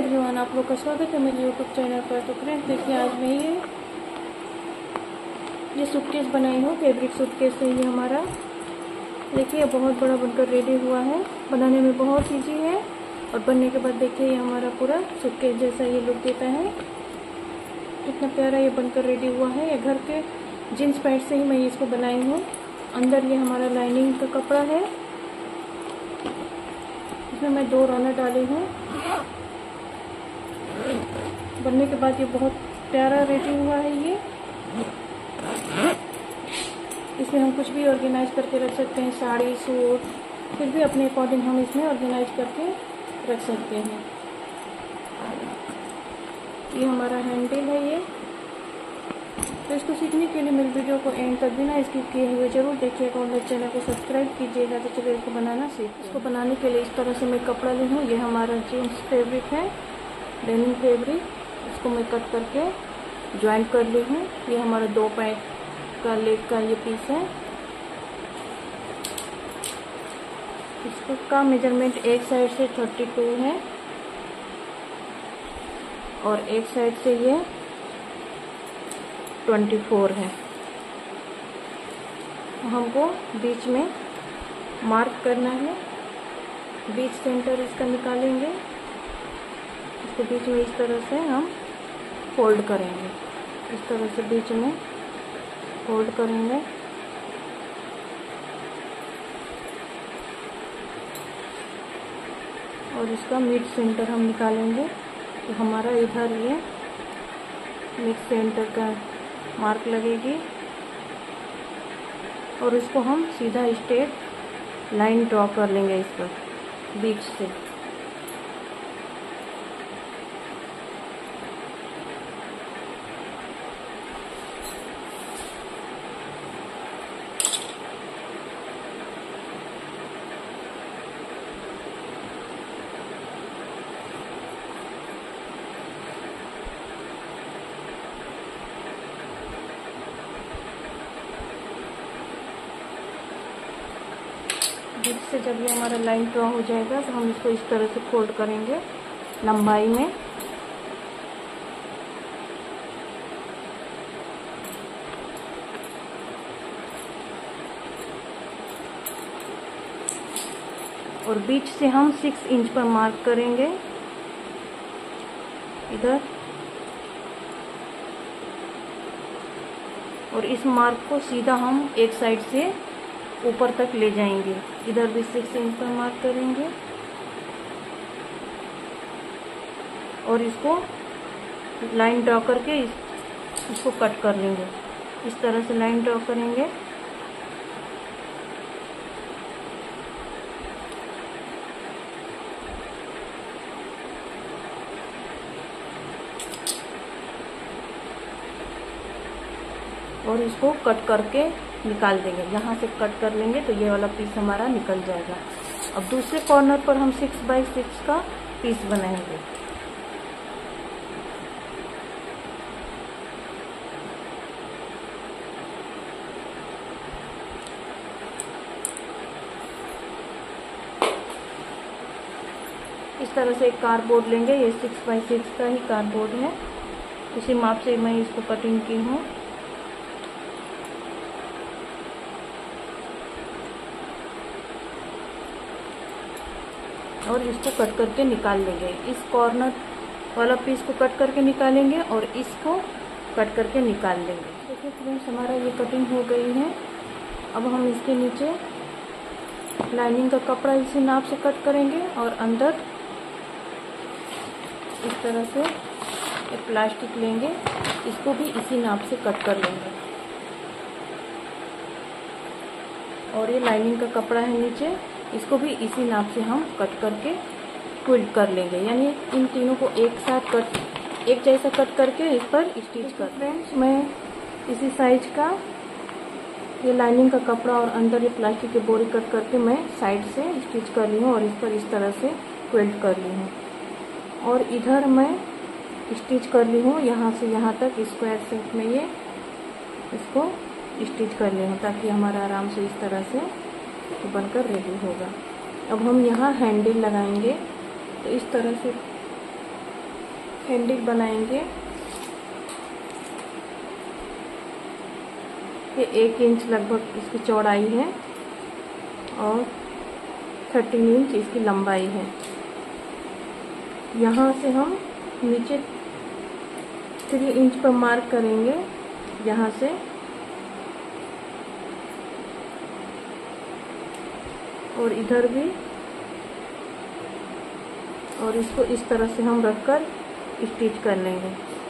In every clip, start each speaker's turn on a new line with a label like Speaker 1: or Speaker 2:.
Speaker 1: Everyone, आप लोग का स्वागत है मेरे यूट्यूब चैनल पर। तो फ्रेंड्स देखिए, आज मैं ये सूटकेस बनाई हूँ, फैब्रिक सूटकेस है ये हमारा। देखिए बहुत बड़ा बनकर रेडी हुआ है। बनाने में बहुत इजी है और बनने के बाद देखिए ये हमारा पूरा सूटकेस जैसा ये लुक देता है। कितना प्यारा ये बनकर रेडी हुआ है। ये घर के जीन्स पैंट से ही मैं इसको बनाई हूँ। अंदर ये हमारा लाइनिंग का कपड़ा है, इसमें मैं 2 रौनक डाली हूँ। बनने के बाद ये बहुत प्यारा रेडी हुआ है ये। इसमें हम कुछ भी ऑर्गेनाइज करके रख सकते हैं, साड़ी, सूट, फिर भी अपने अकॉर्डिंग हम इसमें ऑर्गेनाइज करके रख सकते हैं। ये हमारा हैंडल है ये। तो इसको सीखने के लिए मेरे वीडियो को एंड तक बिना स्किप किए हुए जरूर देखिएगा और मेरे चैनल को सब्सक्राइब कीजिएगा। तो चलिए इसको बनाना सीख। इसको बनाने के लिए इस तरह से मैं कपड़ा ली हूँ। ये हमारा जीन्स फैब्रिक है, डेनिम फैब्रिक। इसको मैं कट करके ज्वाइंट कर ली हूँ। ये हमारा 2 पैंट का लेग का ये पीस है। इसका मेजरमेंट एक साइड से 32 है और एक साइड से ये 24 है। हमको बीच में मार्क करना है, बीच सेंटर इसका निकालेंगे। इसको बीच में इस तरह से हम फोल्ड करेंगे, इस तरह से बीच में फोल्ड करेंगे। और इसका मिड सेंटर हम निकालेंगे। तो हमारा इधर ये मिड सेंटर का मार्क लगेगी और इसको हम सीधा स्ट्रेट लाइन ड्रॉ कर लेंगे इस पर बीच से। बीच से जब ये हमारा लाइन ड्रॉ हो जाएगा तो हम इसको इस तरह से फोल्ड करेंगे लंबाई में। और बीच से हम 6 इंच पर मार्क करेंगे इधर। और इस मार्क को सीधा हम एक साइड से ऊपर तक ले जाएंगे। इधर भी 6 इंच पर मार्क करेंगे और इसको लाइन ड्रॉ करके इसको कट कर लेंगे। इस तरह से लाइन ड्रॉ करेंगे। और इसको कट करके निकाल देंगे। यहाँ से कट कर लेंगे तो ये वाला पीस हमारा निकल जाएगा। अब दूसरे कॉर्नर पर हम 6 बाई 6 का पीस बनाएंगे। इस तरह से एक कार्डबोर्ड लेंगे। ये 6 बाई 6 का ही कार्डबोर्ड है, उसी माप से मैं इसको कटिंग की हूँ। और इसको कट करके निकाल लेंगे। इस कॉर्नर वाला पीस को कट करके निकालेंगे और इसको कट करके निकाल लेंगे। देखिए फ्रेंड्स, हमारा ये कटिंग हो गई है। अब हम इसके नीचे लाइनिंग का कपड़ा इसी नाप से कट करेंगे और अंदर इस तरह से एक प्लास्टिक लेंगे, इसको भी इसी नाप से कट कर लेंगे। और ये लाइनिंग का कपड़ा है नीचे, इसको भी इसी नाप से हम कट करके क्विल्ट कर लेंगे। यानी इन तीनों को एक साथ एक जैसा कट करके इस पर स्टिच कर। फ्रेंड्स, मैं इसी साइज का ये लाइनिंग का कपड़ा और अंदर ये प्लास्टिक की बोरी कट करके मैं साइड से स्टिच कर ली हूँ और इस पर इस तरह से क्विल्ट कर ली हूँ। और इधर मैं स्टिच कर ली हूँ यहाँ से यहाँ तक स्क्वायर शेप में ये इसको स्टिच कर ली हूँ, ताकि हमारा आराम से इस तरह से बनकर रेडी होगा। अब हम यहाँ हैंडल लगाएंगे। तो इस तरह से हैंडल बनाएंगे। ये 1 इंच लगभग इसकी चौड़ाई है और 13 इंच इसकी लंबाई है। यहाँ से हम नीचे 3 इंच पर मार्क करेंगे, यहाँ से और इधर भी, और इसको इस तरह से हम रखकर स्टिच कर लेंगे।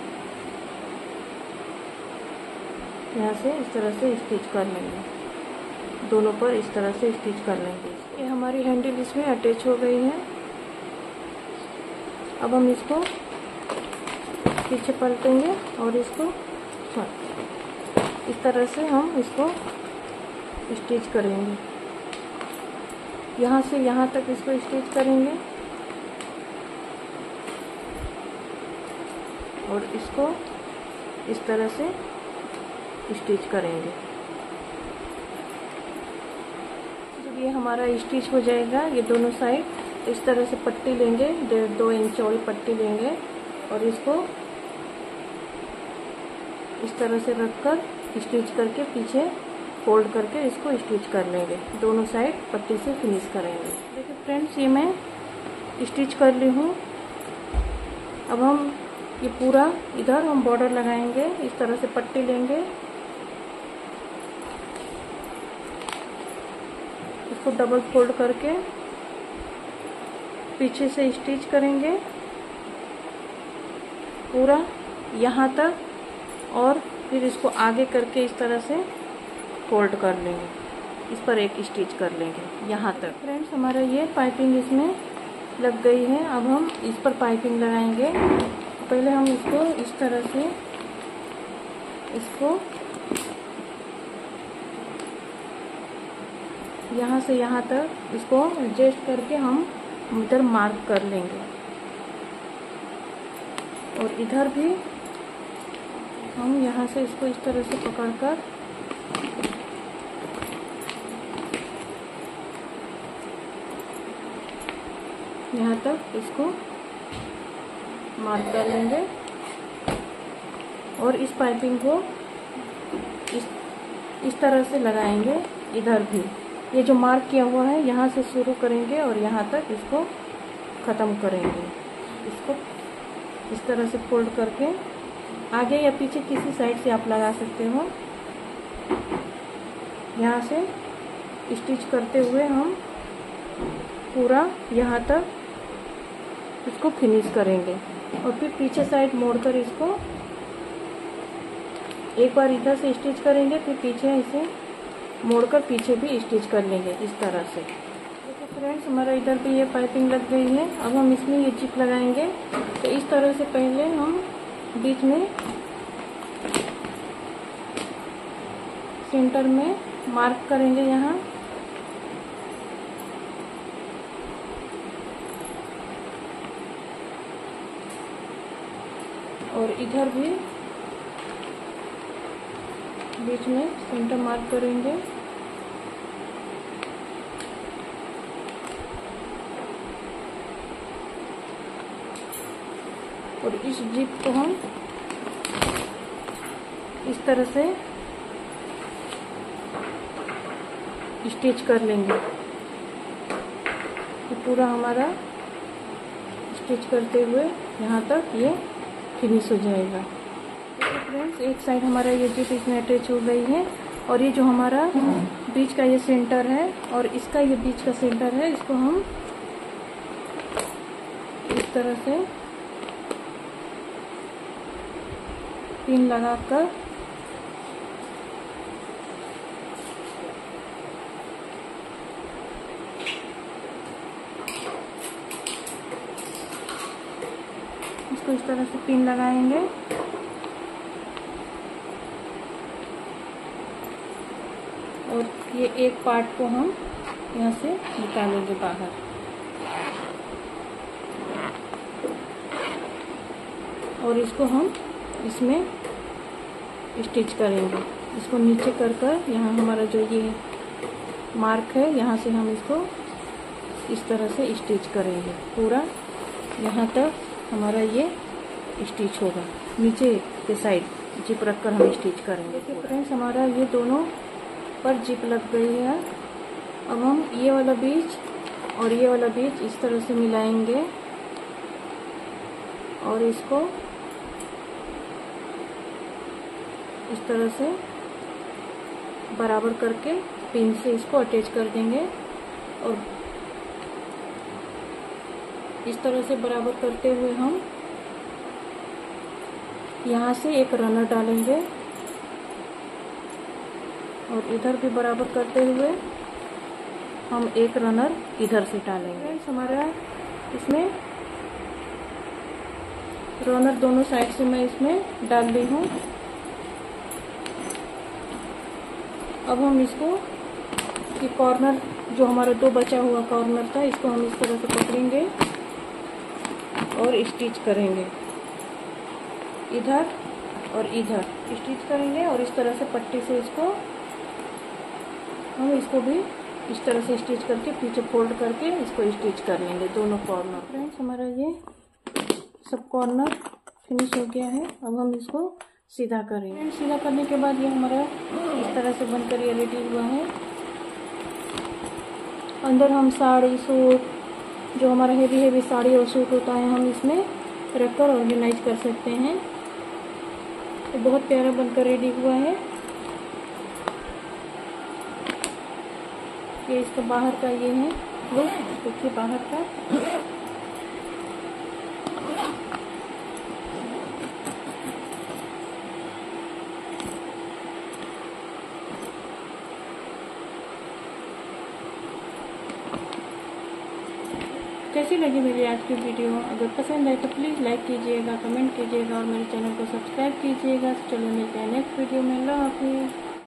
Speaker 1: यहाँ से इस तरह से स्टिच कर लेंगे, दोनों पर इस तरह से स्टिच कर लेंगे। ये हमारी हैंडल इसमें अटैच हो गई है। अब हम इसको पीछे पलटेंगे और इसको इस तरह से हम इसको स्टिच करेंगे। यहाँ से यहाँ तक इसको स्टिच करेंगे और इसको इस तरह से स्टिच करेंगे। जब ये हमारा स्टिच हो जाएगा, ये दोनों साइड इस तरह से पट्टी लेंगे, 1.5-2 इंच चौड़ी पट्टी लेंगे और इसको इस तरह से रखकर स्टिच करके पीछे फोल्ड करके इसको स्टिच कर लेंगे। दोनों साइड पट्टी से फिनिश करेंगे। देखिए फ्रेंड्स, ये मैं स्टिच कर ली हूँ। अब हम ये पूरा इधर हम बॉर्डर लगाएंगे। इस तरह से पट्टी लेंगे, इसको डबल फोल्ड करके पीछे से स्टिच करेंगे पूरा यहाँ तक, और फिर इसको आगे करके इस तरह से फोल्ड कर लेंगे। इस पर एक स्टिच कर लेंगे यहाँ तक। फ्रेंड्स, हमारा ये पाइपिंग इसमें लग गई है। अब हम इस पर पाइपिंग लगाएंगे। पहले हम इसको इस तरह से इसको यहाँ से यहाँ तक इसको एडजस्ट करके हम इधर मार्क कर लेंगे और इधर भी हम यहाँ से इसको इस तरह से पकड़कर यहाँ तक इसको मार्क कर लेंगे और इस पाइपिंग को इस तरह से लगाएंगे। इधर भी ये जो मार्क किया हुआ है यहाँ से शुरू करेंगे और यहाँ तक इसको ख़त्म करेंगे। इसको इस तरह से फोल्ड करके आगे या पीछे किसी साइड से आप लगा सकते हो। यहाँ से स्टिच करते हुए हम पूरा यहाँ तक इसको फिनिश करेंगे और फिर पीछे साइड मोड़कर इसको एक बार इधर से स्टिच करेंगे, फिर पीछे इसे मोड़कर पीछे भी स्टिच कर लेंगे इस तरह से। देखिए फ्रेंड्स, हमारा इधर भी ये पाइपिंग लग गई है। अब हम इसमें ये जिप लगाएंगे। तो इस तरह से पहले हम बीच में सेंटर में मार्क करेंगे यहाँ, और इधर भी बीच में सेंटर मार्क करेंगे और इस जिप को हम इस तरह से स्टिच कर लेंगे। तो पूरा हमारा स्टिच करते हुए यहाँ तक ये फिनिश हो जाएगा। देखिए फ्रेंड्स, एक साइड हमारा ये जिप इसमें अटैच हो गई है और ये जो हमारा बीच का ये सेंटर है और इसका ये बीच का सेंटर है, इसको हम इस तरह से पिन लगाकर इसको इस तरह से पिन लगाएंगे और ये एक पार्ट को हम यहाँ से निकालेंगे बाहर। और इसको हम इसमें स्टिच करेंगे। इसको नीचे कर कर यहाँ हमारा जो ये मार्क है, यहाँ से हम इसको इस तरह से स्टिच करेंगे। पूरा यहाँ तक हमारा ये स्टिच होगा। नीचे के साइड जिप रख कर हम स्टिच करेंगे। देखिए फ्रेंड्स, हमारा ये दोनों पर जिप लग गई है। अब हम ये वाला बीच और ये वाला बीच इस तरह से मिलाएंगे और इसको इस तरह से बराबर करके पिन से इसको अटैच कर देंगे और इस तरह से बराबर करते हुए हम यहाँ से एक रनर डालेंगे और इधर भी बराबर करते हुए हम एक रनर इधर से डालेंगे। हमारा इसमें रनर दोनों साइड से मैं इसमें डाल ली हूँ। अब हम इसको कि कॉर्नर जो हमारा दो बचा हुआ कॉर्नर था, इसको हम इस तरह से पकड़ेंगे और स्टिच करेंगे। इधर और इधर स्टिच करेंगे और इस तरह से पट्टी से इसको हम इसको भी इस तरह से स्टिच करके पीछे फोल्ड करके इसको स्टिच कर लेंगे दोनों कॉर्नर। फ्रेंड्स, हमारा ये सब कॉर्नर फिनिश हो गया है। अब हम इसको सीधा करेंगे। सीधा करने के बाद ये हमारा इस तरह से बनकर ये रेडी हुआ है। अंदर हम साड़ी सूट जो हमारा हेवी साड़ी और सूट होता है हम इसमें रखकर ऑर्गेनाइज कर सकते हैं। तो बहुत प्यारा बनकर रेडी हुआ है। ये इसका बाहर का ये है लुक, देखिए बाहर का। कैसी लगी मेरी आज की वीडियो? अगर पसंद आए तो प्लीज़ लाइक कीजिएगा, कमेंट कीजिएगा और मेरे चैनल को सब्सक्राइब कीजिएगा। चलो मिलते हैं नेक्स्ट वीडियो में। अल्लाह हाफिज़।